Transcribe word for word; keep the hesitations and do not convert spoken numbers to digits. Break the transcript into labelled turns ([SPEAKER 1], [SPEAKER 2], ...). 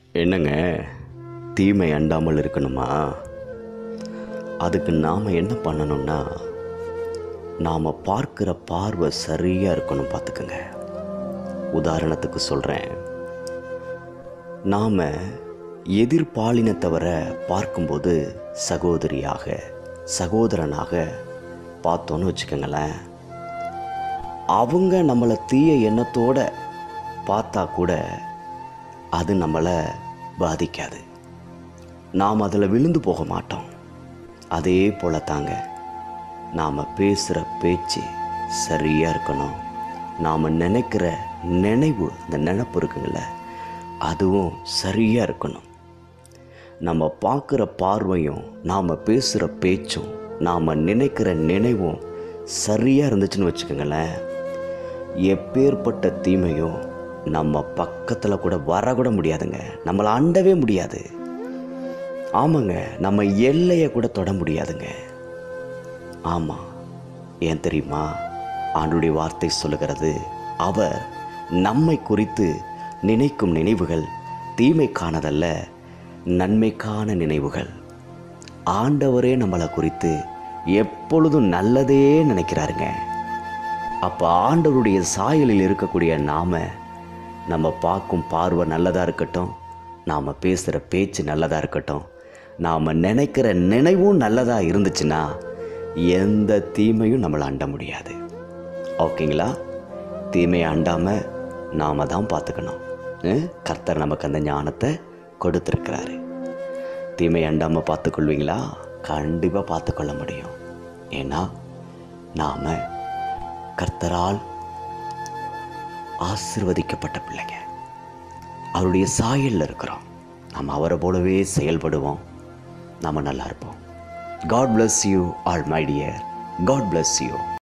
[SPEAKER 1] என்னங்க, தீமை அண்டாமல் இருக்கணுமா? அதுக்கு நாம் என்ன பண்ணணும்னா, நாம் பார்க்குற பார்வை சரியாக இருக்கணும். பார்த்துக்குங்க. உதாரணத்துக்கு சொல்கிறேன். நாம் எதிர்பாலினத்தவரை பார்க்கும்போது சகோதரியாக சகோதரனாக பார்த்தோன்னு வச்சுக்கோங்களேன். அவங்க நம்மளை தீய எண்ணத்தோடு பார்த்தா கூட அது நம்மளை பாதிக்காது. நாம் அதில் விழுந்து போக மாட்டோம். அதே போல தாங்க, நாம் பேசுகிற பேச்சு சரியாக இருக்கணும். நாம் நினைக்கிற நினைவு, அந்த நினைப்பு இருக்குங்கள, அதுவும் சரியாக இருக்கணும். நம்ம பார்க்குற பார்வையும் நாம் பேசுகிற பேச்சும் நாம் நினைக்கிற நினைவும் சரியாக இருந்துச்சுன்னு வச்சுக்கோங்களேன், எப்பேற்பட்ட தீமையும் நம்ம பக்கத்தில் கூட வரக்கூட முடியாதுங்க. நம்மளை அண்டவே முடியாது. ஆமாங்க, நம்ம எல்லையை கூட தொட முடியாதுங்க. ஆமாம், ஏன் தெரியுமா? ஆண்டவருடைய வார்த்தை சொல்லுகிறது, அவர் நம்மை குறித்து நினைக்கும் நினைவுகள் தீமைக்கானதல்ல, நன்மைக்கான நினைவுகள். ஆண்டவரே நம்மளை குறித்து எப்பொழுதும் நல்லதே நினைக்கிறாருங்க. அப்போ ஆண்டவருடைய சாயலில் இருக்கக்கூடிய நாம், நம்ம பார்க்கும் பார்வை நல்லதாக இருக்கட்டும், நாம் பேசுகிற பேச்சு நல்லதாக இருக்கட்டும், நாம் நினைக்கிற நினைவும் நல்லதாக இருந்துச்சுன்னா எந்த தீமையும் நம்மளை அண்ட முடியாது. ஓகேங்களா? தீமையை அண்டாமல் நாம் தான் பார்த்துக்கணும். கர்த்தர் நமக்கு அந்த ஞானத்தை கொடுத்துருக்கிறாரு. தீமையை அண்டாமல் பார்த்துக்கொள்வீங்களா? கண்டிப்பாக பார்த்துக்கொள்ள முடியும். ஏன்னா நாம் கர்த்தரால் ஆசீர்வதிக்கப்பட்ட பிள்ளைங்க. அவருடைய சாயலில் இருக்கிறோம். நாம் அவரை போலவே செயல்படுவோம். நாம் நல்லா இருப்போம். God bless you all my dear. God bless you.